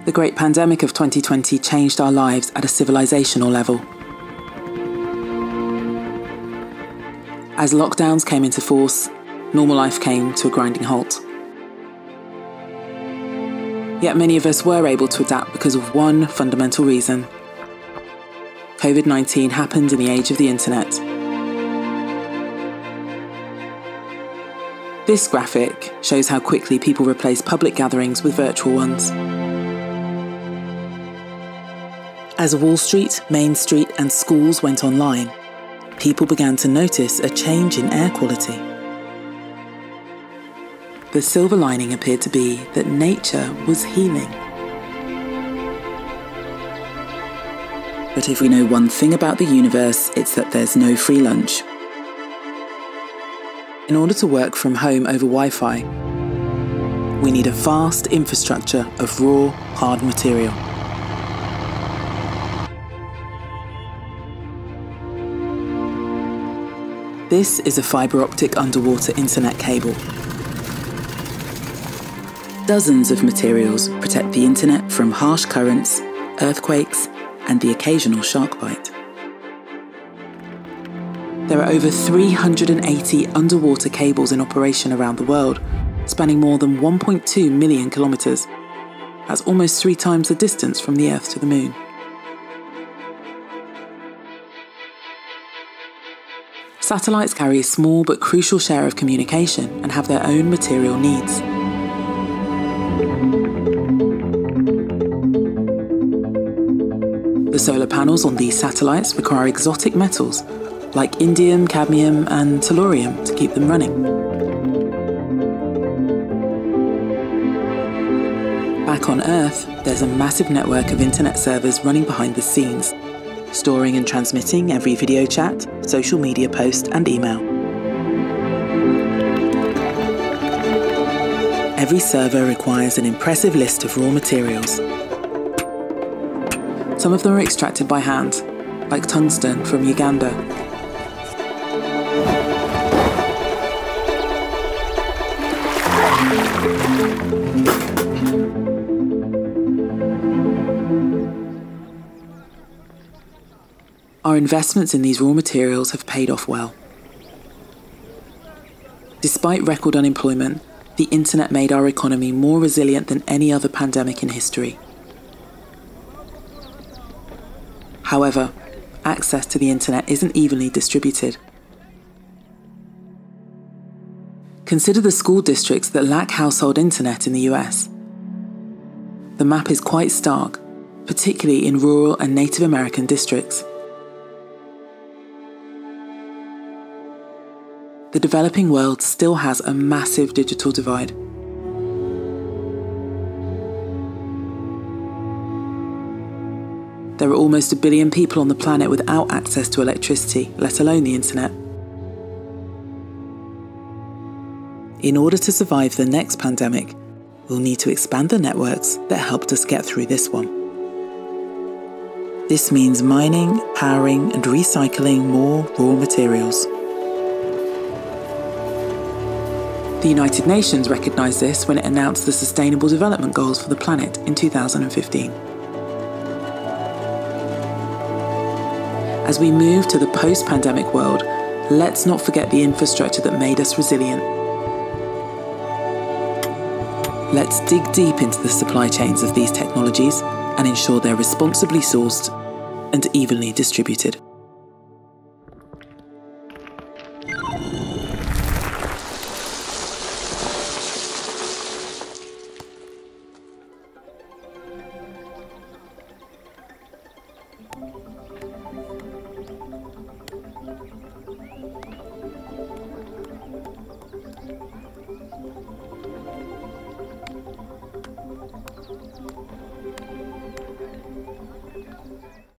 The great pandemic of 2020 changed our lives at a civilizational level. As lockdowns came into force, normal life came to a grinding halt. Yet many of us were able to adapt because of one fundamental reason. COVID-19 happened in the age of the internet. This graphic shows how quickly people replaced public gatherings with virtual ones. As Wall Street, Main Street and schools went online, people began to notice a change in air quality. The silver lining appeared to be that nature was healing. But if we know one thing about the universe, it's that there's no free lunch. In order to work from home over Wi-Fi, we need a vast infrastructure of raw, hard material. This is a fibre optic underwater internet cable. Dozens of materials protect the internet from harsh currents, earthquakes, and the occasional shark bite. There are over 380 underwater cables in operation around the world, spanning more than 1.2 million kilometres. That's almost 3 times the distance from the Earth to the Moon. Satellites carry a small but crucial share of communication and have their own material needs. The solar panels on these satellites require exotic metals like indium, cadmium and tellurium to keep them running. Back on Earth, there's a massive network of internet servers running behind the scenes, storing and transmitting every video chat, social media post and email. Every server requires an impressive list of raw materials. Some of them are extracted by hand, like tungsten from Uganda. Our investments in these raw materials have paid off well. Despite record unemployment, the internet made our economy more resilient than any other pandemic in history. However, access to the internet isn't evenly distributed. Consider the school districts that lack household internet in the US. The map is quite stark, particularly in rural and Native American districts. The developing world still has a massive digital divide. There are almost 1 billion people on the planet without access to electricity, let alone the internet. In order to survive the next pandemic, we'll need to expand the networks that helped us get through this one. This means mining, powering, and recycling more raw materials. The United Nations recognised this when it announced the Sustainable Development Goals for the planet in 2015. As we move to the post-pandemic world, let's not forget the infrastructure that made us resilient. Let's dig deep into the supply chains of these technologies and ensure they're responsibly sourced and evenly distributed.